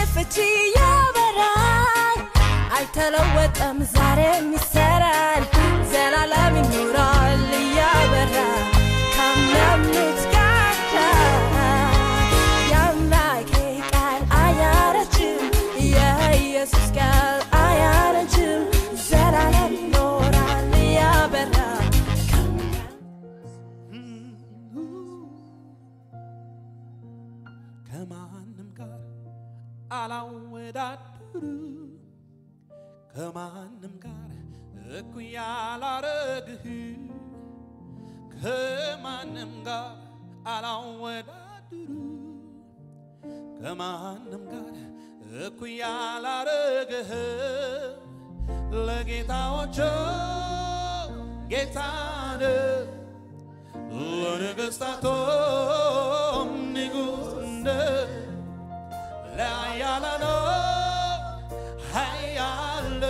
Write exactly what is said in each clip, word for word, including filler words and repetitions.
ፍቺ ያበራል አልተለወጠም ዛሬም ይሰራል ዘላለም ይኖራል ያበራ ካመኑት ጋር ያምላኬ ቃል አያረጅም የኢየሱስ ቃል አያረጅም ዘላለም ይኖራል ያበራ ከማንም ጋር አላወዳድሩ ከማንም ጋር እኩያ አላረግህ ከማንም ጋር አላወዳድሩ ከማንም ጋር እኩያ አላረግህ ለጌታዎች ጌታን ለነገሥታቶም ንጉሥ ለአያላኖ ኃያል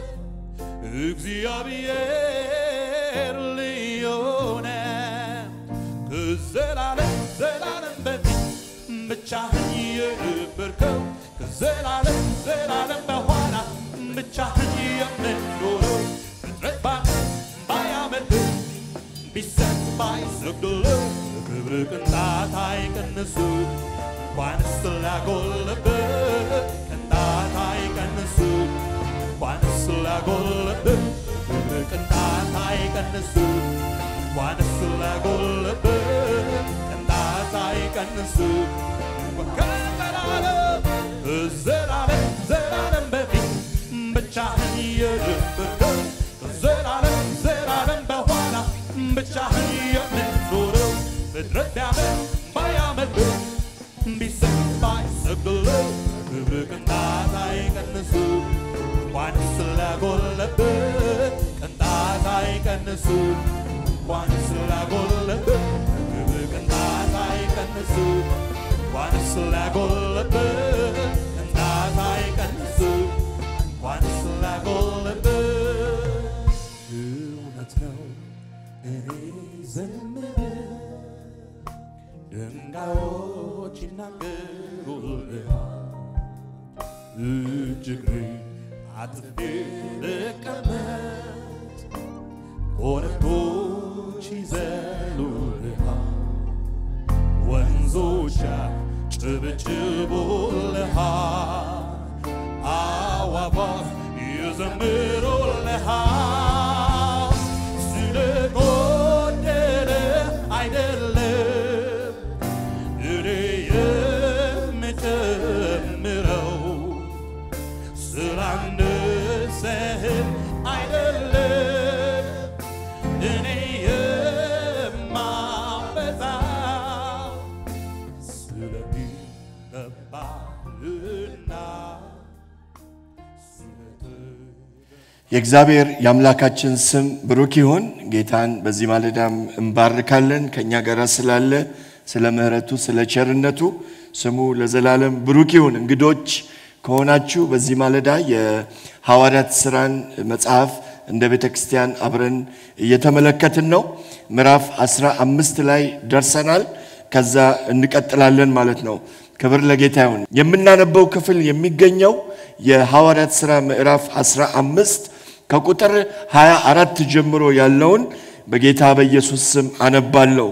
እግዚአብሔር ልዩ ነው ከዘላለም ዘላለም በፊት ብቻህን የነበርከው ከዘላለም ዘላለም በኋላ ብቻህን የምትኖረው ፍጥረት ባያመልክህ ቢሰጥ ባይሰግድልህ ክብር ቅንጣት አይቀንስም እንኳንስ ላጎልብህ ቅንጣት አይቀንስም እንኳንስ ላጎልብህ ክብር ቅንጣት አይቀንስም እንኳንስ ላጎልብህ ቅንጣት አይቀንስም ከዘላለም ከዘላለም ዘላለም በፊት ብቻህን የነበርከው ከዘላለም ዘላለም በኋላ ብቻህን የምትኖረው ፍጥረት ቢያመልክ ባያመልክህ ቢሰጥ ባይሰግድልህ ክብር ቅንጣት አይቀንስም እንኳንስ ላጎልብህ ቅንጣት አይቀንስም እንኳንስ ላጎልብህ ክብር ቅንጣት አይቀንስም እንኳንስ ላጎልብህ ቅንጣት አይቀንስም እንኳንስ ላጎልብህ እውነት ነው እኔ ዝም ድንጋዮች ይናገሩልሃል እጅግሬን አጥፌ ልቀመጥ ኮረብቶች ይዘሉልሃል ወንዞች ጭብጭቡልሃል አዕዋፋት ይዘምሩልሃል ስለጎደለ አይደለም ስላንሰህን አይደለም እኔ የማበዛው ስለሚገባህና የእግዚአብሔር የአምላካችን ስም ብሩክ ይሁን ጌታን በዚህ ማለዳም እንባርካለን ከኛ ጋር ስላለ ስለ ምህረቱ ስለ ቸርነቱ ስሙ ለዘላለም ብሩክ ይሁን እንግዶች ከሆናችሁ በዚህ ማለዳ የሐዋርያት ሥራን መጽሐፍ እንደ ቤተክርስቲያን አብረን እየተመለከትን ነው ምዕራፍ አስራ አምስት ላይ ደርሰናል ከዛ እንቀጥላለን ማለት ነው ክብር ለጌታ ይሁን የምናነበው ክፍል የሚገኘው የሐዋርያት ሥራ ምዕራፍ አስራ አምስት ከቁጥር ሃያ አራት ጀምሮ ያለውን በጌታ በኢየሱስ ስም አነባለሁ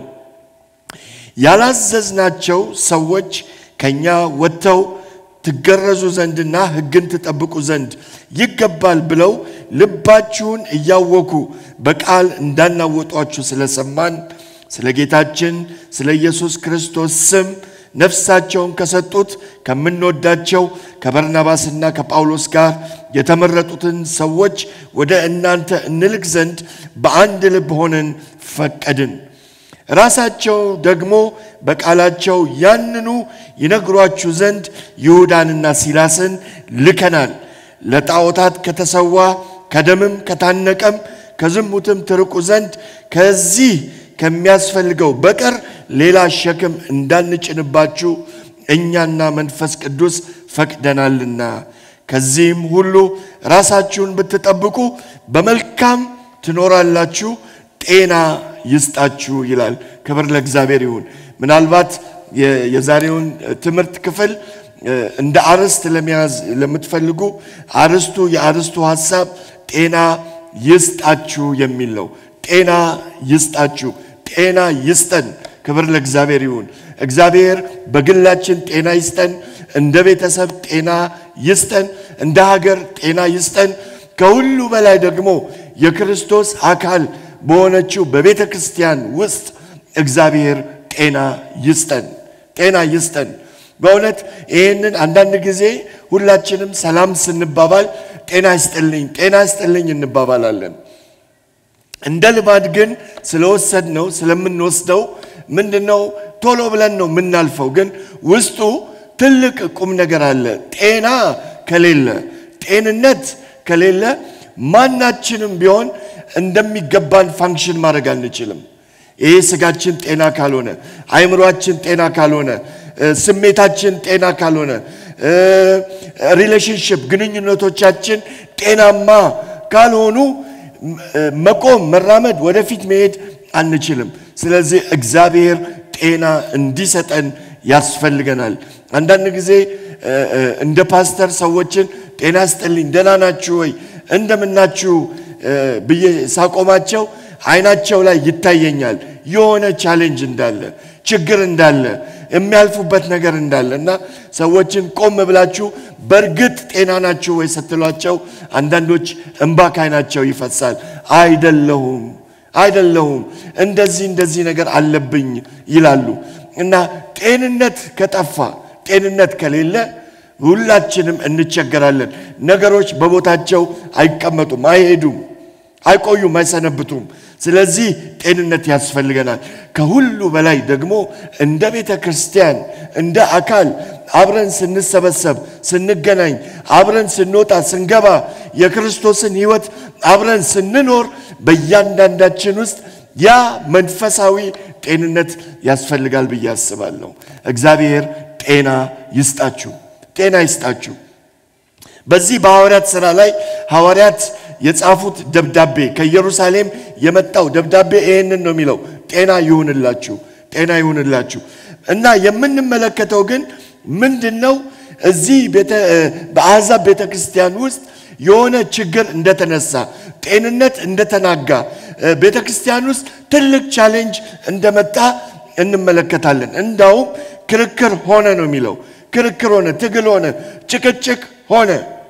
ያላዘዝናቸው ሰዎች ከኛ ወጥተው ትገረዙ ዘንድና ሕግን ተጠብቁ ዘንድ ይገባል ብለው ልባችሁን እያወኩ በቃል እንዳናወጧችሁ ስለሰማን ስለ ጌታችን ስለ ኢየሱስ ክርስቶስ ስም ነፍሳቸውን ከሰጡት ከምንወዳቸው ከበርናባስና ከጳውሎስ ጋር የተመረጡትን ሰዎች ወደ እናንተ እንልክ ዘንድ በአንድ ልብ ሆነን ፈቀድን ራሳቸው ደግሞ በቃላቸው ያንኑ ይነግሯችሁ ዘንድ ይሁዳንና ሲላስን ልከናል ለጣዖታት ከተሰዋ ከደምም ከታነቀም ከዝሙትም ትርቁ ዘንድ ከዚህ ከሚያስፈልገው በቀር ሌላ ሸክም እንዳንጭንባችሁ እኛና መንፈስ ቅዱስ ፈቅደናልና ከዚህም ሁሉ ራሳችሁን ብትጠብቁ በመልካም ትኖራላችሁ ጤና ይስጣችሁ ይላል ክብር ለእግዚአብሔር ይሁን ምናልባት የዛሬውን ትምህርት ክፍል እንደ አርስት ለሚያዝ ለምትፈልጉ አርስቱ የአርስቱ ሐሳብ ጤና ይስጣችሁ የሚል ነው። ጤና ይስጣችሁ፣ ጤና ይስጠን። ክብር ለእግዚአብሔር ይሁን። እግዚአብሔር በግላችን ጤና ይስጠን፣ እንደ ቤተሰብ ጤና ይስጠን፣ እንደ ሀገር ጤና ይስጠን። ከሁሉ በላይ ደግሞ የክርስቶስ አካል በሆነችው በቤተ ክርስቲያን ውስጥ እግዚአብሔር ጤና ይስጠን፣ ጤና ይስጠን። በእውነት ይህንን አንዳንድ ጊዜ ሁላችንም ሰላም ስንባባል ጤና ይስጥልኝ ጤና ይስጥልኝ እንባባላለን። እንደ ልማድ ግን ስለወሰድነው ስለምንወስደው ምንድነው ቶሎ ብለን ነው የምናልፈው። ግን ውስጡ ትልቅ ቁም ነገር አለ። ጤና ከሌለ ጤንነት ከሌለ ማናችንም ቢሆን እንደሚገባን ፋንክሽን ማድረግ አንችልም። ይሄ ስጋችን ጤና ካልሆነ፣ አይምሮአችን ጤና ካልሆነ፣ ስሜታችን ጤና ካልሆነ፣ ሪሌሽንሺፕ ግንኙነቶቻችን ጤናማ ካልሆኑ መቆም መራመድ ወደፊት መሄድ አንችልም። ስለዚህ እግዚአብሔር ጤና እንዲሰጠን ያስፈልገናል። አንዳንድ ጊዜ እንደ ፓስተር ሰዎችን ጤና ይስጥልኝ ደህና ናችሁ ወይ እንደምናችሁ ብዬ ሳቆማቸው አይናቸው ላይ ይታየኛል የሆነ ቻሌንጅ እንዳለ ችግር እንዳለ የሚያልፉበት ነገር እንዳለና ሰዎችን ቆም ብላችሁ በርግጥ ጤና ናችሁ ወይ ስትሏቸው አንዳንዶች እንባ ካይናቸው ይፈሳል። አይደለሁም አይደለሁም እንደዚህ እንደዚህ ነገር አለብኝ ይላሉ። እና ጤንነት ከጠፋ ጤንነት ከሌለ ሁላችንም እንቸገራለን። ነገሮች በቦታቸው አይቀመጡም፣ አይሄዱም፣ አይቆዩም፣ አይሰነብቱም። ስለዚህ ጤንነት ያስፈልገናል። ከሁሉ በላይ ደግሞ እንደ ቤተ ክርስቲያን እንደ አካል አብረን ስንሰበሰብ ስንገናኝ አብረን ስንወጣ ስንገባ የክርስቶስን ሕይወት አብረን ስንኖር በእያንዳንዳችን ውስጥ ያ መንፈሳዊ ጤንነት ያስፈልጋል ብዬ አስባለሁ። እግዚአብሔር ጤና ይስጣችሁ፣ ጤና ይስጣችሁ። በዚህ በሐዋርያት ሥራ ላይ ሐዋርያት የጻፉት ደብዳቤ ከኢየሩሳሌም የመጣው ደብዳቤ ይሄንን ነው የሚለው፣ ጤና ይሁንላችሁ፣ ጤና ይሁንላችሁ። እና የምንመለከተው ግን ምንድነው እዚህ ቤተ በአሕዛብ ቤተክርስቲያን ውስጥ የሆነ ችግር እንደተነሳ ጤንነት እንደተናጋ ቤተክርስቲያን ውስጥ ትልቅ ቻሌንጅ እንደመጣ እንመለከታለን። እንዳውም ክርክር ሆነ ነው የሚለው። ክርክር ሆነ፣ ትግል ሆነ፣ ጭቅጭቅ ሆነ።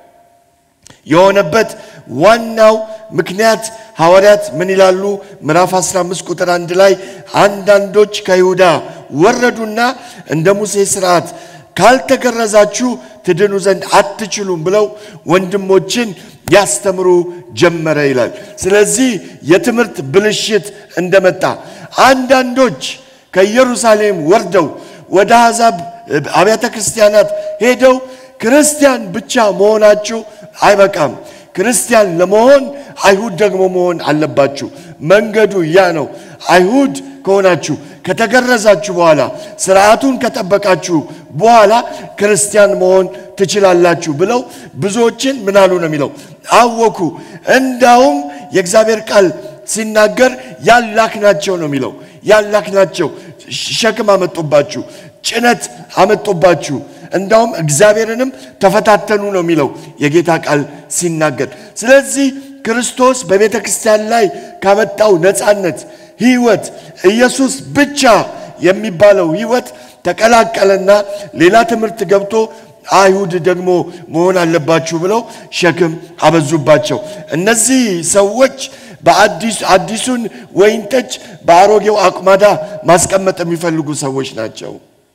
የሆነበት ዋናው ምክንያት ሐዋርያት ምን ይላሉ? ምዕራፍ አስራ አምስት ቁጥር አንድ ላይ አንዳንዶች ከይሁዳ ወረዱና እንደ ሙሴ ሥርዓት ካልተገረዛችሁ ትድኑ ዘንድ አትችሉም ብለው ወንድሞችን ያስተምሩ ጀመረ ይላል። ስለዚህ የትምህርት ብልሽት እንደመጣ አንዳንዶች ከኢየሩሳሌም ወርደው ወደ አሕዛብ አብያተ ክርስቲያናት ሄደው ክርስቲያን ብቻ መሆናችሁ አይበቃም፣ ክርስቲያን ለመሆን አይሁድ ደግሞ መሆን አለባችሁ። መንገዱ ያ ነው። አይሁድ ከሆናችሁ ከተገረዛችሁ በኋላ ሥርዓቱን ከጠበቃችሁ በኋላ ክርስቲያን መሆን ትችላላችሁ ብለው ብዙዎችን ምን አሉ ነው የሚለው አወኩ። እንዳውም የእግዚአብሔር ቃል ሲናገር ያላክናቸው ነው የሚለው። ያላክናቸው ሸክም አመጡባችሁ፣ ጭነት አመጡባችሁ፣ እንዳውም እግዚአብሔርንም ተፈታተኑ ነው የሚለው የጌታ ቃል ሲናገር። ስለዚህ ክርስቶስ በቤተ ክርስቲያን ላይ ካመጣው ነፃነት ሕይወት ኢየሱስ ብቻ የሚባለው ሕይወት ተቀላቀለና ሌላ ትምህርት ገብቶ አይሁድ ደግሞ መሆን አለባችሁ ብለው ሸክም አበዙባቸው። እነዚህ ሰዎች በአዲስ አዲሱን ወይን ጠጅ በአሮጌው አቁማዳ ማስቀመጥ የሚፈልጉ ሰዎች ናቸው።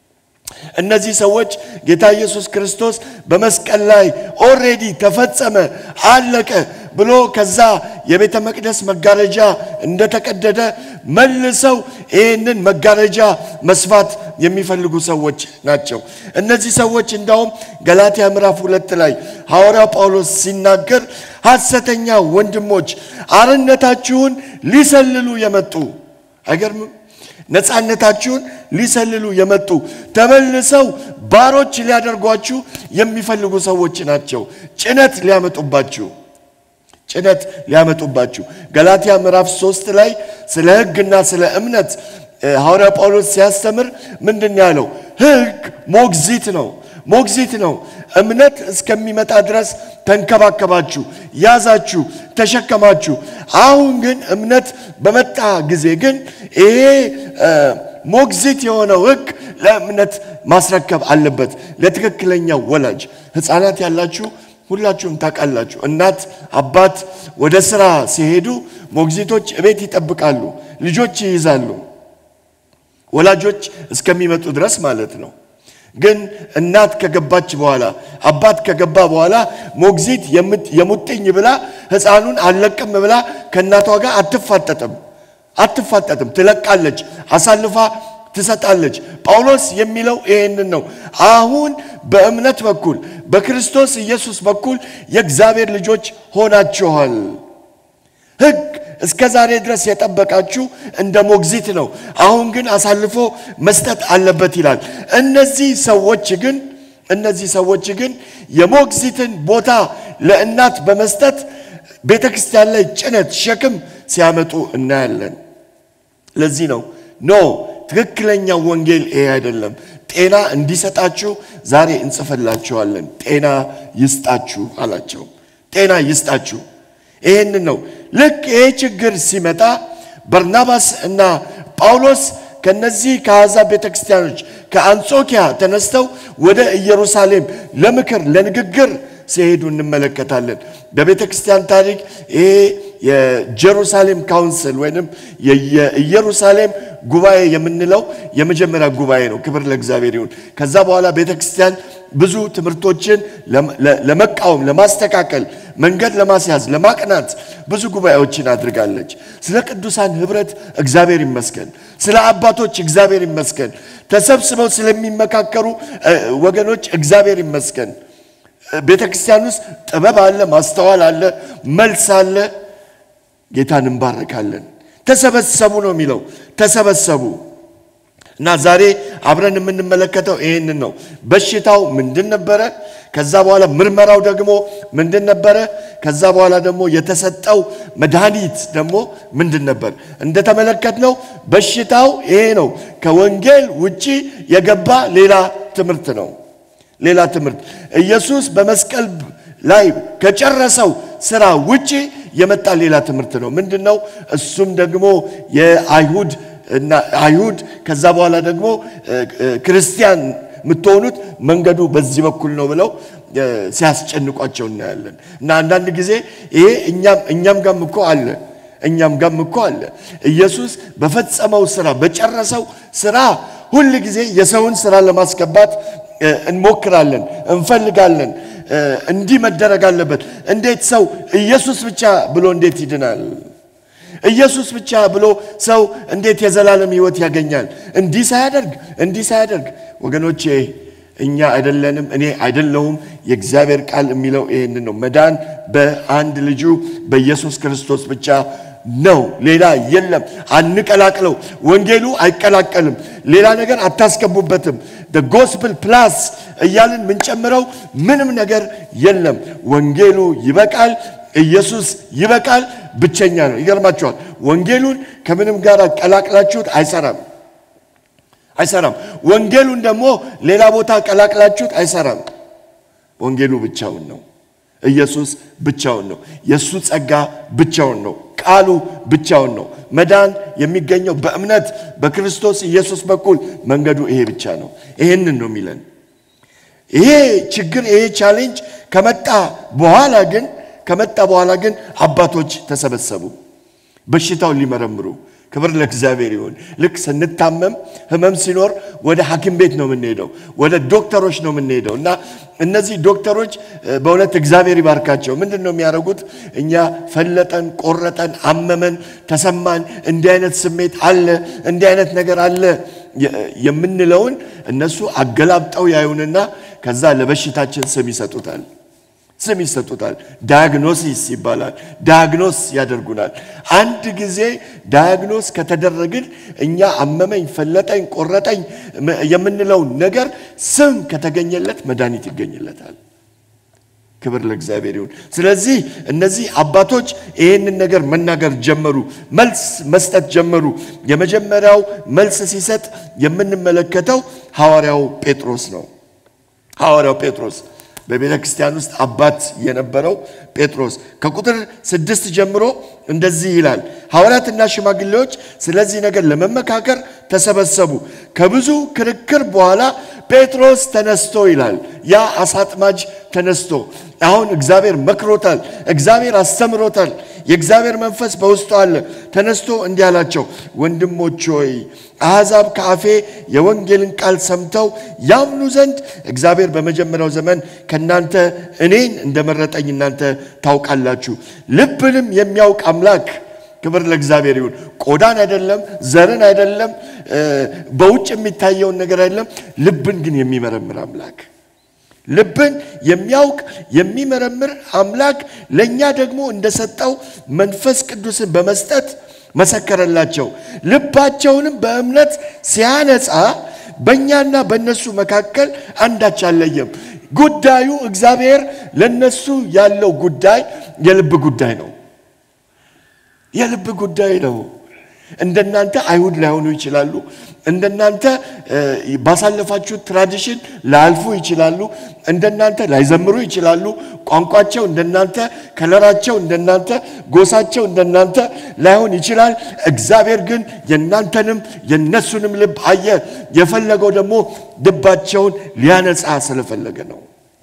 እነዚህ ሰዎች ጌታ ኢየሱስ ክርስቶስ በመስቀል ላይ ኦሬዲ ተፈጸመ አለቀ ብሎ ከዛ የቤተ መቅደስ መጋረጃ እንደተቀደደ መልሰው ይህንን መጋረጃ መስፋት የሚፈልጉ ሰዎች ናቸው። እነዚህ ሰዎች እንዳውም ገላትያ ምዕራፍ ሁለት ላይ ሐዋርያው ጳውሎስ ሲናገር ሐሰተኛ ወንድሞች አርነታችሁን ሊሰልሉ የመጡ አይገርምም? ነፃነታችሁን ሊሰልሉ የመጡ ተመልሰው ባሮች ሊያደርጓችሁ የሚፈልጉ ሰዎች ናቸው። ጭነት ሊያመጡባችሁ ጭነት ሊያመጡባችሁ ገላትያ ምዕራፍ ሶስት ላይ ስለ ሕግና ስለ እምነት ሐዋርያው ጳውሎስ ሲያስተምር ምንድን ያለው? ሕግ ሞግዚት ነው። ሞግዚት ነው እምነት እስከሚመጣ ድረስ ተንከባከባችሁ ያዛችሁ ተሸከማችሁ አሁን ግን እምነት በመጣ ጊዜ ግን ይሄ ሞግዚት የሆነው ሕግ ለእምነት ማስረከብ አለበት ለትክክለኛው ወላጅ ሕፃናት ያላችሁ ሁላችሁም ታውቃላችሁ እናት አባት ወደ ስራ ሲሄዱ ሞግዚቶች እቤት ይጠብቃሉ ልጆች ይይዛሉ ወላጆች እስከሚመጡ ድረስ ማለት ነው ግን እናት ከገባች በኋላ አባት ከገባ በኋላ ሞግዚት የሙጥኝ ብላ ሕፃኑን አለቅም ብላ ከናቷ ጋር አትፋጠጥም አትፋጠጥም ትለቃለች አሳልፋ ትሰጣለች ጳውሎስ የሚለው ይሄንን ነው አሁን በእምነት በኩል በክርስቶስ ኢየሱስ በኩል የእግዚአብሔር ልጆች ሆናችኋል ሕግ እስከዛሬ ድረስ የጠበቃችሁ እንደ ሞግዚት ነው አሁን ግን አሳልፎ መስጠት አለበት ይላል እነዚህ ሰዎች ግን እነዚህ ሰዎች ግን የሞግዚትን ቦታ ለእናት በመስጠት ቤተክርስቲያን ላይ ጭነት ሸክም ሲያመጡ እናያለን ለዚህ ነው ኖ ትክክለኛው ወንጌል ይሄ አይደለም ጤና እንዲሰጣችሁ ዛሬ እንጽፈላችኋለን ጤና ይስጣችሁ አላቸው ጤና ይስጣችሁ ይሄን ነው ልክ ይሄ ችግር ሲመጣ በርናባስ እና ጳውሎስ ከነዚህ ከአሕዛብ ቤተክርስቲያኖች ከአንጾኪያ ተነስተው ወደ ኢየሩሳሌም ለምክር ለንግግር ሲሄዱ እንመለከታለን በቤተክርስቲያን ታሪክ ይሄ የጀሩሳሌም ካውንስል ወይንም የኢየሩሳሌም ጉባኤ የምንለው የመጀመሪያ ጉባኤ ነው ክብር ለእግዚአብሔር ይሁን ከዛ በኋላ ቤተክርስቲያን ብዙ ትምህርቶችን ለመቃወም ለማስተካከል መንገድ ለማስያዝ ለማቅናት ብዙ ጉባኤዎችን አድርጋለች ስለ ቅዱሳን ህብረት እግዚአብሔር ይመስገን ስለ አባቶች እግዚአብሔር ይመስገን ተሰብስበው ስለሚመካከሩ ወገኖች እግዚአብሔር ይመስገን ቤተክርስቲያን ውስጥ ጥበብ አለ ማስተዋል አለ መልስ አለ ጌታን እንባርካለን ተሰበሰቡ ነው የሚለው ተሰበሰቡ እና ዛሬ አብረን የምንመለከተው ይሄንን ነው በሽታው ምንድን ነበረ ከዛ በኋላ ምርመራው ደግሞ ምንድን ነበረ ከዛ በኋላ ደግሞ የተሰጠው መድኃኒት ደግሞ ምንድን ነበር እንደተመለከትነው በሽታው ይሄ ነው ከወንጌል ውጪ የገባ ሌላ ትምህርት ነው ሌላ ትምህርት ኢየሱስ በመስቀል ላይ ከጨረሰው ስራ ውጪ የመጣ ሌላ ትምህርት ነው ምንድነው እሱም ደግሞ የአይሁድ እና አይሁድ ከዛ በኋላ ደግሞ ክርስቲያን ምትሆኑት መንገዱ በዚህ በኩል ነው ብለው ሲያስጨንቋቸው እናያለን እና አንዳንድ ጊዜ ይሄ እኛም እኛም ጋርም እኮ አለ እኛም ጋርም እኮ አለ ኢየሱስ በፈጸመው ስራ በጨረሰው ስራ ሁሉ ጊዜ የሰውን ስራ ለማስከባት እንሞክራለን እንፈልጋለን እንዲህ መደረግ አለበት እንዴት ሰው ኢየሱስ ብቻ ብሎ እንዴት ይድናል ኢየሱስ ብቻ ብሎ ሰው እንዴት የዘላለም ሕይወት ያገኛል እንዲህ ሳያደርግ እንዲህ ሳያደርግ ወገኖቼ እኛ አይደለንም እኔ አይደለሁም የእግዚአብሔር ቃል የሚለው ይሄን ነው መዳን በአንድ ልጁ በኢየሱስ ክርስቶስ ብቻ ነው ሌላ የለም አንቀላቅለው ወንጌሉ አይቀላቀልም ሌላ ነገር አታስገቡበትም the gospel plus እያልን ምን ጨምረው ምንም ነገር የለም ወንጌሉ ይበቃል ኢየሱስ ይበቃል ብቸኛ ነው ይገርማችኋል ወንጌሉን ከምንም ጋር ቀላቅላችሁት አይሰራም አይሰራም ወንጌሉን ደግሞ ሌላ ቦታ ቀላቅላችሁት አይሰራም ወንጌሉ ብቻውን ነው ኢየሱስ ብቻውን ነው የሱ ጸጋ ብቻውን ነው ቃሉ ብቻውን ነው መዳን የሚገኘው በእምነት በክርስቶስ ኢየሱስ በኩል መንገዱ ይሄ ብቻ ነው ይሄንን ነው የሚለን ይሄ ችግር ይሄ ቻሌንጅ ከመጣ በኋላ ግን ከመጣ በኋላ ግን አባቶች ተሰበሰቡ በሽታውን ሊመረምሩ ክብር ለእግዚአብሔር ይሁን ልክ ስንታመም ህመም ሲኖር ወደ ሐኪም ቤት ነው የምንሄደው ወደ ዶክተሮች ነው የምንሄደው እና እነዚህ ዶክተሮች በእውነት እግዚአብሔር ይባርካቸው ምንድነው የሚያደርጉት እኛ ፈለጠን ቆረጠን አመመን ተሰማን እንዲህ አይነት ስሜት አለ እንዲህ አይነት ነገር አለ የምንለውን እነሱ አገላብጠው ያዩንና ከዛ ለበሽታችን ስም ይሰጡታል ስም ይሰጡታል ዳያግኖሲስ ይባላል ዳያግኖስ ያደርጉናል አንድ ጊዜ ዳያግኖስ ከተደረግን እኛ አመመኝ ፈለጠኝ ቆረጠኝ የምንለው ነገር ስም ከተገኘለት መድኃኒት ይገኝለታል ክብር ለእግዚአብሔር ይሁን ስለዚህ እነዚህ አባቶች ይሄንን ነገር መናገር ጀመሩ መልስ መስጠት ጀመሩ የመጀመሪያው መልስ ሲሰጥ የምንመለከተው ሐዋርያው ጴጥሮስ ነው ሐዋርያው ጴጥሮስ በቤተ ክርስቲያን ውስጥ አባት የነበረው ጴጥሮስ ከቁጥር ስድስት ጀምሮ እንደዚህ ይላል ሐዋርያትና ሽማግሌዎች ስለዚህ ነገር ለመመካከር ተሰበሰቡ ከብዙ ክርክር በኋላ ጴጥሮስ ተነስቶ ይላል ያ አሳጥማጅ ተነስቶ አሁን እግዚአብሔር መክሮታል እግዚአብሔር አስተምሮታል የእግዚአብሔር መንፈስ በውስጡ አለ ተነስቶ እንዲህ አላቸው ወንድሞች ሆይ አሕዛብ ከአፌ የወንጌልን ቃል ሰምተው ያምኑ ዘንድ እግዚአብሔር በመጀመሪያው ዘመን ከናንተ እኔን እንደመረጠኝ እናንተ ታውቃላችሁ ልብንም የሚያውቅ አምላክ ክብር ለእግዚአብሔር ይሁን ቆዳን አይደለም ዘርን አይደለም በውጭ የሚታየውን ነገር አይደለም ልብን ግን የሚመረምር አምላክ ልብን የሚያውቅ የሚመረምር አምላክ ለኛ ደግሞ እንደሰጠው መንፈስ ቅዱስን በመስጠት መሰከረላቸው ልባቸውንም በእምነት ሲያነጻ በእኛና በእነሱ መካከል አንዳች አልለየም ጉዳዩ እግዚአብሔር ለነሱ ያለው ጉዳይ የልብ ጉዳይ ነው የልብ ጉዳይ ነው እንደናንተ አይሁድ ላይሆኑ ይችላሉ እንደናንተ ባሳለፋችሁ ትራዲሽን ላልፉ ይችላሉ እንደናንተ ላይዘምሩ ይችላሉ ቋንቋቸው እንደናንተ ከለራቸው እንደናንተ ጎሳቸው እንደናንተ ላይሆን ይችላል እግዚአብሔር ግን የናንተንም የነሱንም ልብ አየ የፈለገው ደግሞ ልባቸውን ሊያነጻ ስለፈለገ ነው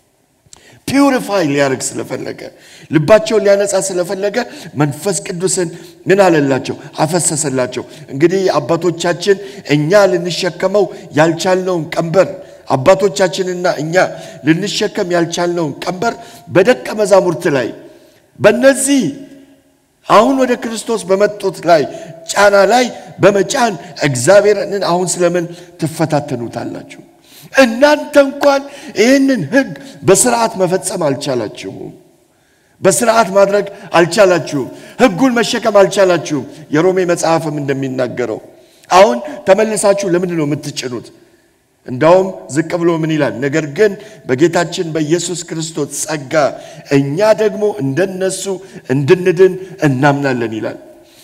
ፒውሪፋይ ሊያርግ ስለፈለገ ልባቸውን ሊያነጻ ስለፈለገ መንፈስ ቅዱስን ምን አለላቸው አፈሰሰላቸው እንግዲህ አባቶቻችን እኛ ልንሸከመው ያልቻልነውን ቀንበር አባቶቻችንና እኛ ልንሸከም ያልቻልነውን ቀንበር በደቀ መዛሙርት ላይ በእነዚህ አሁን ወደ ክርስቶስ በመጡት ላይ ጫና ላይ በመጫን እግዚአብሔርን አሁን ስለምን ትፈታተኑታላችሁ እናንተ እንኳን ይህንን ህግ በስርዓት መፈጸም አልቻላችሁም በስርዓት ማድረግ አልቻላችሁም ህጉን መሸከም አልቻላችሁም የሮሜ መጽሐፍም እንደሚናገረው አሁን ተመልሳችሁ ለምንድን ነው የምትጭኑት እንዳውም ዝቅ ብሎ ምን ይላል ነገር ግን በጌታችን በኢየሱስ ክርስቶስ ጸጋ እኛ ደግሞ እንደነሱ እንድንድን እናምናለን ይላል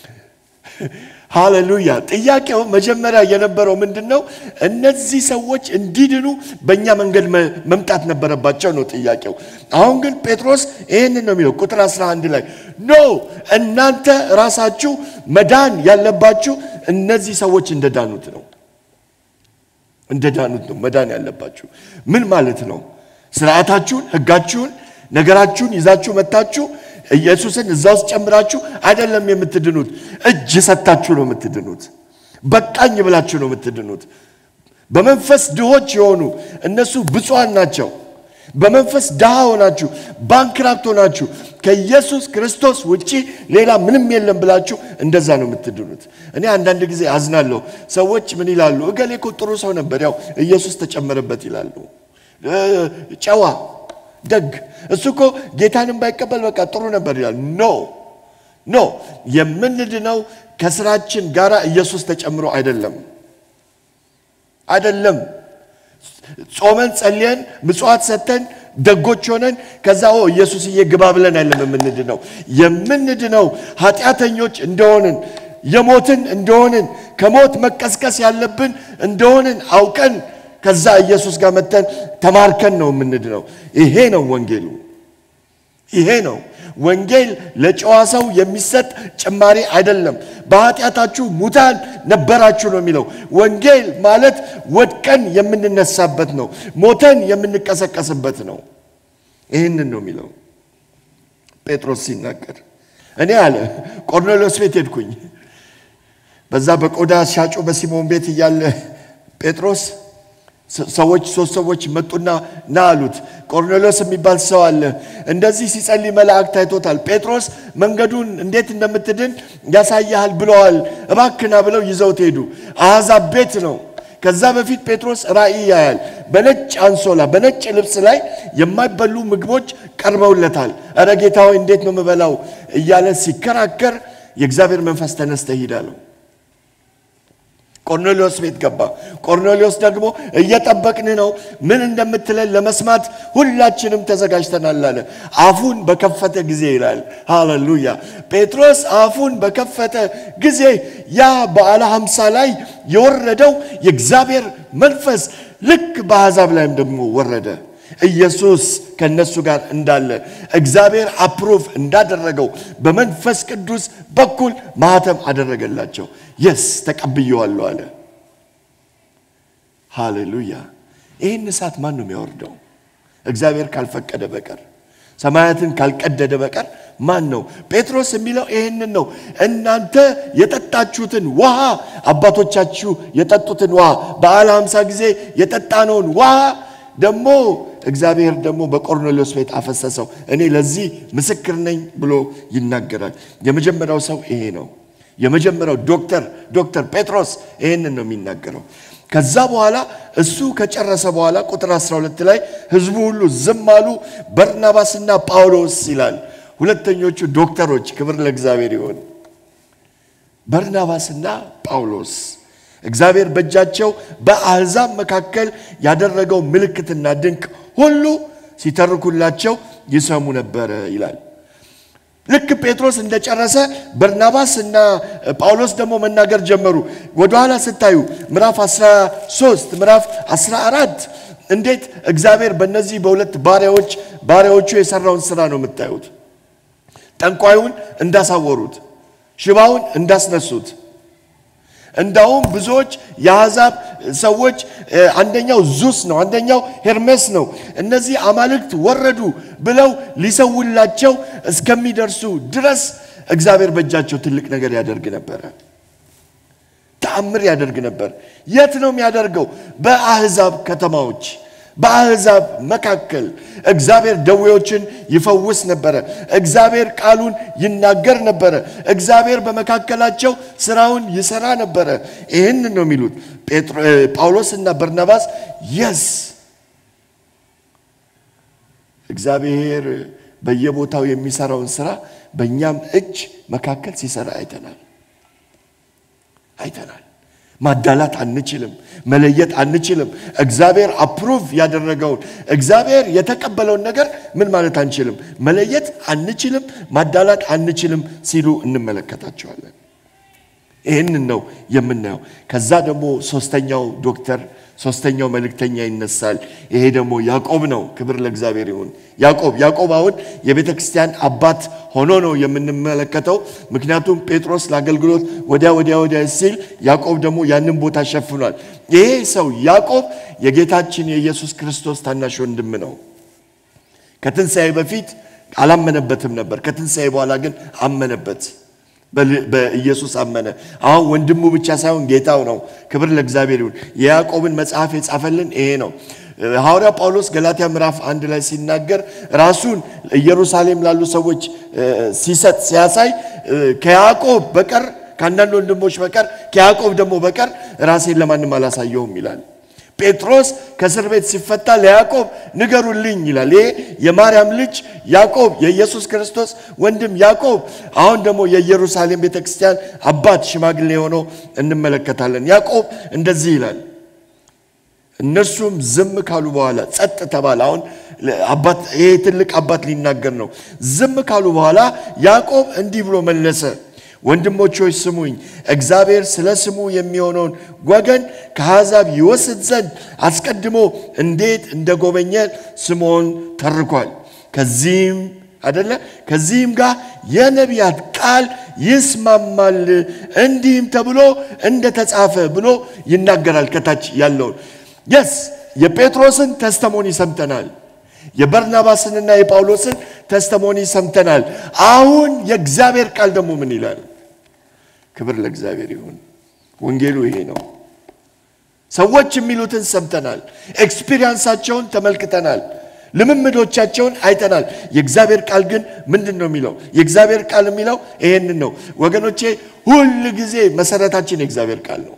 ሃሌሉያ ጥያቄው መጀመሪያ የነበረው ምንድነው እነዚህ ሰዎች እንዲድኑ በእኛ መንገድ መምጣት ነበረባቸው ነው ጥያቄው አሁን ግን ጴጥሮስ ይሄንን ነው የሚለው ቁጥር አስራ አንድ ላይ ኖ እናንተ ራሳችሁ መዳን ያለባችሁ እነዚህ ሰዎች እንደዳኑት ነው እንደዳኑት ነው መዳን ያለባችሁ ምን ማለት ነው ስርዓታችሁን ህጋችሁን ነገራችሁን ይዛችሁ መጣችሁ ኢየሱስን እዛው ጨምራችሁ አይደለም የምትድኑት እጅ ሰጣችሁ ነው የምትድኑት በቃኝ ብላችሁ ነው የምትድኑት በመንፈስ ድሆች የሆኑ እነሱ ብፁዓን ናቸው በመንፈስ ድሃ ሆናችሁ ባንክራፕት ሆናችሁ ከኢየሱስ ክርስቶስ ውጪ ሌላ ምንም የለም ብላችሁ እንደዛ ነው የምትድኑት እኔ አንዳንድ ጊዜ አዝናለሁ ሰዎች ምን ይላሉ እገሌ እኮ ጥሩ ሰው ነበር ያው ኢየሱስ ተጨመረበት ይላሉ ጨዋ ደግ እሱኮ ጌታንም ባይቀበል በቃ ጥሩ ነበር ይላል ኖ ኖ የምንድነው ከስራችን ጋራ ኢየሱስ ተጨምሮ አይደለም አይደለም ጾመን ጸልየን ምጽዋት ሰተን ደጎች ሆነን ከዛው ኢየሱስዬ ግባ ብለን አይደለም የምንድነው የምንድነው ኃጢአተኞች እንደሆንን የሞትን እንደሆንን ከሞት መቀስቀስ ያለብን እንደሆንን አውቀን ከዛ ኢየሱስ ጋር መተን ተማርከን ነው የምንድነው ይሄ ነው ወንጌሉ ይሄ ነው ወንጌል ለጨዋ ሰው የሚሰጥ ጭማሪ አይደለም በኃጢአታችሁ ሙታን ነበራችሁ ነው የሚለው ወንጌል ማለት ወድቀን የምንነሳበት ነው ሞተን የምንቀሰቀስበት ነው ይሄንን ነው የሚለው ጴጥሮስ ሲናገር እኔ አለ ቆርኔሌዎስ ቤት ሄድኩኝ በዛ በቆዳ ሻጩ በሲሞን ቤት ይያለ ጴጥሮስ ሰዎች ሶስት ሰዎች መጡና ና አሉት ቆርኔሌዎስ የሚባል ሰው አለ እንደዚህ ሲጸልይ መልአክ ታይቶታል ጴጥሮስ መንገዱን እንዴት እንደምትድን ያሳያል ብለዋል እባክና ብለው ይዘውት ሄዱ አሕዛብ ቤት ነው ከዛ በፊት ጴጥሮስ ራእይ ያያል በነጭ አንሶላ በነጭ ልብስ ላይ የማይበሉ ምግቦች ቀርበውለታል አረ ጌታ ሆይ እንዴት ነው የምበላው እያለ ሲከራከር የእግዚአብሔር መንፈስ ተነስተ ሄዳለው ቆርኔሌዎስ ቤት ገባ ቆርኔሌዎስ ደግሞ እየጠበቅን ነው ምን እንደምትለን ለመስማት ሁላችንም ተዘጋጅተናል አለ አፉን በከፈተ ጊዜ ይላል ሃሌሉያ ጴጥሮስ አፉን በከፈተ ጊዜ ያ በዓለ ሃምሳ ላይ የወረደው የእግዚአብሔር መንፈስ ልክ በአሕዛብ ላይም ደግሞ ወረደ ኢየሱስ ከነሱ ጋር እንዳለ እግዚአብሔር አፕሩቭ እንዳደረገው በመንፈስ ቅዱስ በኩል ማህተም አደረገላቸው yes ተቀብየዋለሁ አለ ሃሌሉያ ይህን እሳት ማን ነው የሚያወርደው እግዚአብሔር ካልፈቀደ በቀር ሰማያትን ካልቀደደ በቀር ማን ነው ጴጥሮስ የሚለው ይሄንን ነው እናንተ የጠጣችሁትን ውሃ አባቶቻችሁ የጠጡትን ውሃ በዓለ ሃምሳ ጊዜ የጠጣነውን ውሃ ደሞ እግዚአብሔር ደሞ በቆርኔሌዎስ ቤት አፈሰሰው እኔ ለዚህ ምስክር ነኝ ብሎ ይናገራል የመጀመሪያው ሰው ይሄ ነው የመጀመሪያው ዶክተር ዶክተር ጴጥሮስ ይሄንን ነው የሚናገረው ከዛ በኋላ እሱ ከጨረሰ በኋላ ቁጥር አስራ ሁለት ላይ ህዝቡ ሁሉ ዝም አሉ በርናባስና ጳውሎስ ይላል ሁለተኞቹ ዶክተሮች ክብር ለእግዚአብሔር ይሁን በርናባስና ጳውሎስ እግዚአብሔር በእጃቸው በአሕዛብ መካከል ያደረገው ምልክትና ድንቅ ሁሉ ሲተርኩላቸው ይሰሙ ነበር ይላል ልክ ጴጥሮስ እንደጨረሰ በርናባስና ጳውሎስ ደግሞ መናገር ጀመሩ ወደኋላ ስታዩ ምዕራፍ አስራ ሶስት ምዕራፍ አስራ አራት እንዴት እግዚአብሔር በእነዚህ በሁለት ባሪያዎች ባሪያዎቹ የሰራውን ሥራ ነው የምታዩት ጠንቋዩን እንዳሳወሩት ሽባውን እንዳስነሱት እንዳውም ብዙዎች የአሕዛብ ሰዎች አንደኛው ዙስ ነው አንደኛው ሄርሜስ ነው እነዚህ አማልክት ወረዱ ብለው ሊሰውላቸው እስከሚደርሱ ድረስ እግዚአብሔር በእጃቸው ትልቅ ነገር ያደርግ ነበር ተአምር ያደርግ ነበር የት ነው የሚያደርገው በአሕዛብ ከተማዎች በአሕዛብ መካከል እግዚአብሔር ደዌዎችን ይፈውስ ነበር እግዚአብሔር ቃሉን ይናገር ነበር እግዚአብሔር በመካከላቸው ሥራውን ይሰራ ነበር ይሄን ነው የሚሉት ጳውሎስና በርናባስ yes እግዚአብሔር በየቦታው የሚሰራውን ሥራ በእኛም እጅ መካከል ሲሰራ አይተናል አይተናል ማዳላት አንችልም መለየት አንችልም እግዚአብሔር አፕሩቭ ያደረገው እግዚአብሔር የተቀበለው ነገር ምን ማለት አንችልም መለየት አንችልም ማዳላት አንችልም ሲሉ እንመለከታቸዋለን ይሄንን ነው የምናየው ከዛ ደግሞ ሶስተኛው ዶክተር ሶስተኛው መልእክተኛ ይነሳል ይሄ ደግሞ ያዕቆብ ነው ክብር ለእግዚአብሔር ይሁን ያዕቆብ ያዕቆብ አሁን የቤተክርስቲያን አባት ሆኖ ነው የምንመለከተው ምክንያቱም ጴጥሮስ ለአገልግሎት ወዲያ ወዲያ ወዲያ ሲል ያዕቆብ ደግሞ ያንን ቦታ ሸፍኗል ይሄ ሰው ያዕቆብ የጌታችን የኢየሱስ ክርስቶስ ታናሽ ወንድም ነው ከትንሣኤ በፊት አላመነበትም ነበር ከትንሣኤ በኋላ ግን አመነበት በኢየሱስ አመነ አሁን ወንድሙ ብቻ ሳይሆን ጌታው ነው ክብር ለእግዚአብሔር ይሁን የያዕቆብን መጽሐፍ የጻፈልን ይሄ ነው ሐዋርያ ጳውሎስ ገላትያ ምዕራፍ አንድ ላይ ሲናገር ራሱን ኢየሩሳሌም ላሉ ሰዎች ሲሰጥ ሲያሳይ ከያዕቆብ በቀር ከአንዳንድ ወንድሞች በቀር ከያዕቆብ ደግሞ በቀር ራሴን ለማንም አላሳየውም ይላል ጴጥሮስ ከእስር ቤት ሲፈታ ለያዕቆብ ንገሩልኝ ይላል ይሄ የማርያም ልጅ ያዕቆብ የኢየሱስ ክርስቶስ ወንድም ያዕቆብ አሁን ደግሞ የኢየሩሳሌም ቤተክርስቲያን አባት ሽማግሌ ሆኖ እንመለከታለን ያዕቆብ እንደዚህ ይላል እነሱም ዝም ካሉ በኋላ ጸጥ ተባለ አሁን አባት ይሄ ትልቅ አባት ሊናገር ነው ዝም ካሉ በኋላ ያዕቆብ እንዲህ ብሎ መለሰ ወንድሞች ሆይ ስሙኝ እግዚአብሔር ስለ ስሙ የሚሆነውን ወገን ከአሕዛብ ይወስድ ዘንድ አስቀድሞ እንዴት እንደጎበኘ ስምዖን ተርኳል ከዚህም አይደለ ከዚህም ጋር የነቢያት ቃል ይስማማል እንዲህም ተብሎ እንደተጻፈ ብሎ ይናገራል ከታች ያለው yes የጴጥሮስን ተስተሞኒ ሰምተናል የበርናባስንና የጳውሎስን ተስተሞኒ ሰምተናል አሁን የእግዚአብሔር ቃል ደግሞ ምን ይላል ክብር ለእግዚአብሔር ይሁን ወንጌሉ ይሄ ነው ሰዎች የሚሉትን ሰምተናል ኤክስፒሪየንሳቸውን ተመልክተናል ልምምዶቻቸውን አይተናል የእግዚአብሔር ቃል ግን ምንድነው የሚለው የእግዚአብሔር ቃል የሚለው ይሄንን ነው ወገኖቼ ሁሉ ጊዜ መሰረታችን የእግዚአብሔር ቃል ነው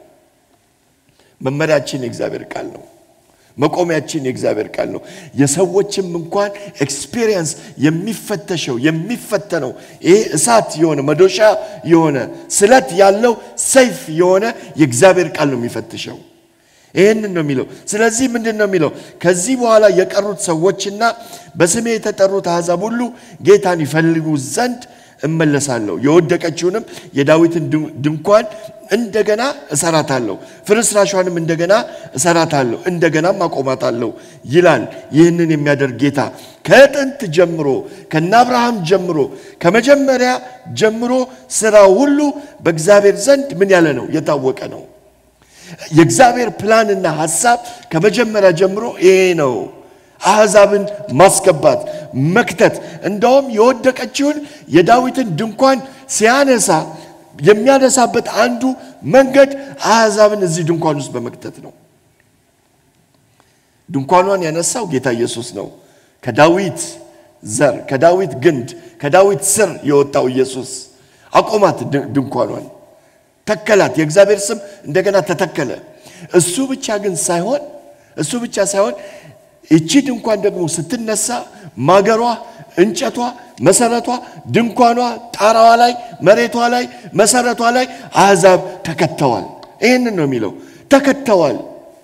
መመሪያችን የእግዚአብሔር ቃል ነው መቆሚያችን የእግዚአብሔር ቃል ነው የሰዎችም እንኳን ኤክስፒሪየንስ የሚፈተሸው የሚፈተነው ይሄ እሳት የሆነ መዶሻ የሆነ ስለት ያለው ሰይፍ የሆነ የእግዚአብሔር ቃል ነው የሚፈትሸው ይሄንን ነው የሚለው ስለዚህ ምንድነው የሚለው ከዚህ በኋላ የቀሩት ሰዎችና በስሜ የተጠሩት አሕዛብ ሁሉ ጌታን ይፈልጉ ዘንድ እመለሳለሁ የወደቀችውንም የዳዊትን ድንኳን እንደገና እሰራታለሁ ፍርስራሿንም እንደገና እሰራታለሁ እንደገናም አቆማታለሁ ይላል ይህንን የሚያደርግ ጌታ ከጥንት ጀምሮ ከአብርሃም ጀምሮ ከመጀመሪያ ጀምሮ ስራው ሁሉ በእግዚአብሔር ዘንድ ምን ያለ ነው የታወቀ ነው የእግዚአብሔር ፕላንና ሐሳብ ከመጀመሪያ ጀምሮ ይሄ ነው አሕዛብን ማስገባት መክተት እንደውም የወደቀችውን የዳዊትን ድንኳን ሲያነሳ የሚያነሳበት አንዱ መንገድ አሕዛብን እዚህ ድንኳን ውስጥ በመክተት ነው ድንኳኗን ያነሳው ጌታ ኢየሱስ ነው ከዳዊት ዘር ከዳዊት ግንድ ከዳዊት ስር የወጣው ኢየሱስ አቆማት ድንኳኗን ተከላት የእግዚአብሔር ስም እንደገና ተተከለ እሱ ብቻ ግን ሳይሆን እሱ ብቻ ሳይሆን እቺ ድንኳን ደግሞ ስትነሳ ማገሯ እንጨቷ መሰረቷ ድንኳኗ ጣራዋ ላይ መሬቷ ላይ መሰረቷ ላይ አሕዛብ ተከተዋል ይሄንን ነው የሚለው ተከተዋል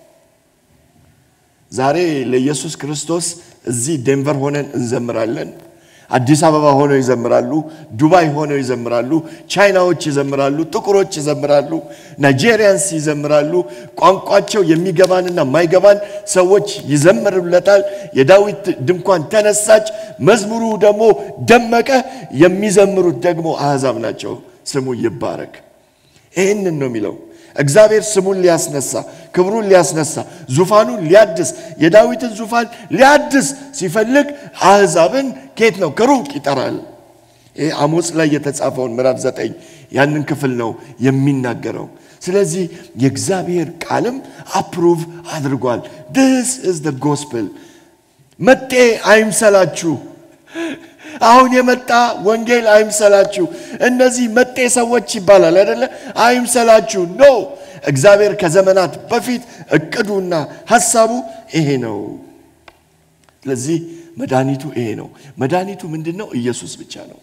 ዛሬ ለኢየሱስ ክርስቶስ እዚህ ዴንቨር ሆነን እንዘምራለን አዲስ አበባ ሆነው ይዘምራሉ ዱባይ ሆነው ይዘምራሉ ቻይናዎች ይዘምራሉ ጥቁሮች ይዘምራሉ ናይጄሪያንስ ይዘምራሉ ቋንቋቸው የሚገባንና ማይገባን ሰዎች ይዘምሩለታል የዳዊት ድንኳን ተነሳች መዝሙሩ ደግሞ ደመቀ የሚዘምሩት ደግሞ አሕዛብ ናቸው ስሙ ይባረክ ይሄንን ነው የሚለው እግዚአብሔር ስሙን ሊያስነሳ ክብሩን ሊያስነሳ ዙፋኑን ሊያድስ የዳዊትን ዙፋን ሊያድስ ሲፈልግ አሕዛብን ከየት ነው ከሩቅ ይጠራል ይሄ አሞጽ ላይ የተጻፈውን ምዕራፍ ዘጠኝ ያንን ክፍል ነው የሚናገረው ስለዚህ የእግዚአብሔር ቃልም አፕሩቭ አድርጓል this is the gospel መጤ አይምሰላችሁ አሁን የመጣ ወንጌል አይምሰላችሁ እነዚህ መጤ ሰዎች ይባላል አይደለ አይምሰላችሁ ኖ እግዚአብሔር ከዘመናት በፊት እቅዱና ሐሳቡ ይሄ ነው ስለዚህ መድኃኒቱ ይሄ ነው መድኃኒቱ ምንድነው ኢየሱስ ብቻ ነው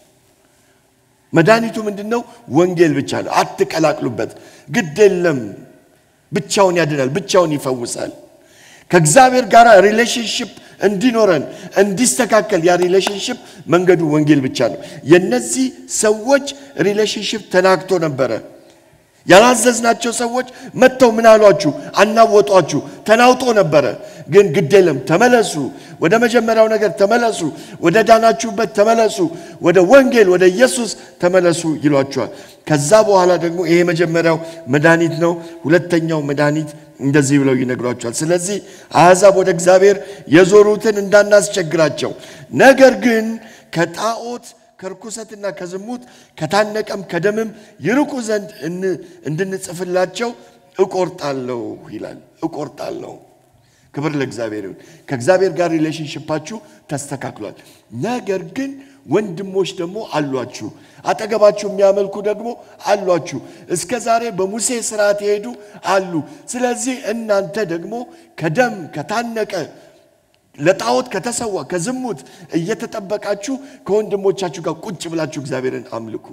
መድኃኒቱ ምንድነው ወንጌል ብቻ ነው አትቀላቅሉበት ግዴለም ብቻውን ያድናል ብቻውን ይፈውሳል ከእግዚአብሔር ጋር ሪሌሽንሺፕ እንዲኖረን እንዲስተካከል ያ ሪሌሽንሺፕ መንገዱ ወንጌል ብቻ ነው የነዚህ ሰዎች ሪሌሽንሺፕ ተናክቶ ነበር ያላዘዝናቸው ሰዎች መተው ምን አሏችሁ አናወጧችሁ ተናውጦ ነበር ግን ግዴለም ተመለሱ ወደ መጀመሪያው ነገር ተመለሱ ወደ ዳናችሁበት ተመለሱ ወደ ወንጌል ወደ ኢየሱስ ተመለሱ ይሏቸዋል ከዛ በኋላ ደግሞ ይሄ መጀመሪያው መድኃኒት ነው ሁለተኛው መድኃኒት እንደዚህ ብለው ይነግሯቸዋል ስለዚህ አሕዛብ ወደ እግዚአብሔር የዞሩትን እንዳናስቸግራቸው ነገር ግን ከጣዖት ከርኩሰትና ከዝሙት ከታነቀም ከደምም ይርቁ ዘንድ እንድንጽፍላቸው እቆርጣለሁ ይላል እቆርጣለሁ ክብር ለእግዚአብሔር ይሁን ከእግዚአብሔር ጋር ሪሌሽንሺፓችሁ ተስተካክሏል ነገር ግን ወንድሞች ደግሞ አሏችሁ አጠገባችሁ የሚያመልኩ ደግሞ አሏችሁ እስከ ዛሬ በሙሴ ሥርዓት ይሄዱ አሉ ስለዚህ እናንተ ደግሞ ከደም ከታነቀ ለጣዖት ከተሰዋ ከዝሙት እየተጠበቃችሁ ከወንድሞቻችሁ ጋር ቁጭ ብላችሁ እግዚአብሔርን አምልኩ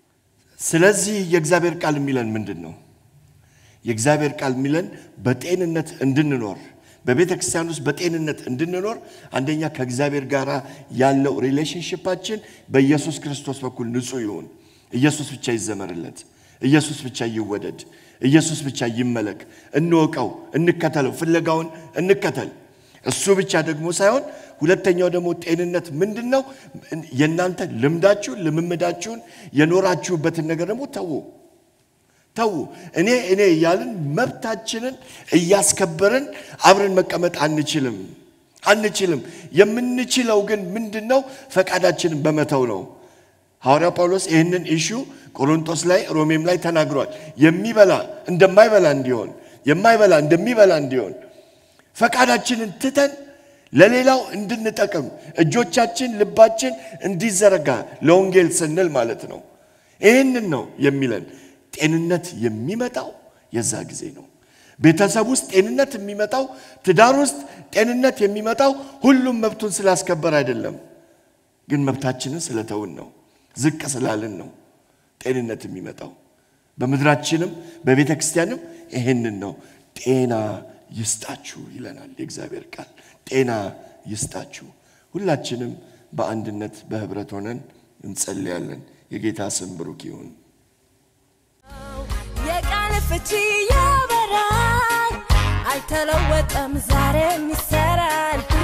ስለዚህ የእግዚአብሔር ቃል የሚለን ምንድነው የእግዚአብሔር ቃል የሚለን በጤንነት እንድንኖር በቤተክርስቲያን ውስጥ በጤንነት እንድንኖር አንደኛ ከእግዚአብሔር ጋር ያለው ሪሌሽንሺፓችን በኢየሱስ ክርስቶስ በኩል ንጹህ ይሁን ኢየሱስ ብቻ ይዘመርለት ኢየሱስ ብቻ ይወደድ ኢየሱስ ብቻ ይመለክ እንወቀው እንከተለው ፍለጋውን እንከተል እሱ ብቻ ደግሞ ሳይሆን ሁለተኛው ደግሞ ጤንነት ምንድነው የናንተ ልምዳችሁ ልምምዳችሁን የኖራችሁበትን ነገር ደግሞ ተው ተው እኔ እኔ ያልን መብታችንን እያስከበረን አብረን መቀመጥ አንችልም አንችልም የምንችለው ግን ምንድነው ፈቃዳችንን በመተው ነው ሐዋርያው ጳውሎስ ይሄንን ኢሹ ቆሮንቶስ ላይ ሮሜም ላይ ተናግሯል የሚበላ እንደማይበላ እንዲሆን የማይበላ እንደሚበላ እንዲሆን ፈቃዳችንን ትተን ለሌላው እንድንጠቅም እጆቻችን ልባችን እንዲዘረጋ ለወንጌል ስንል ማለት ነው ይሄንን ነው የሚለን ጤንነት የሚመጣው የዛ ጊዜ ነው ቤተሰብ ውስጥ ጤንነት የሚመጣው ትዳር ውስጥ ጤንነት የሚመጣው ሁሉም መብቱን ስላስከበር አይደለም ግን መብታችንን ስለተውን ነው ዝቅ ስላልን ነው ጤንነት የሚመጣው በመድራችንም በቤተክርስቲያንም ይሄንን ነው ጤና ይስጣችሁ ይለናል የእግዚአብሔር ቃል ጤና ይስጣችሁ ሁላችንም በአንድነት በህብረት ሆነን እንጸልያለን የጌታ ስም ብሩክ ይሁን የቃል ፍቺ ያበራል አይተለወጠም ዛሬም ይሰራል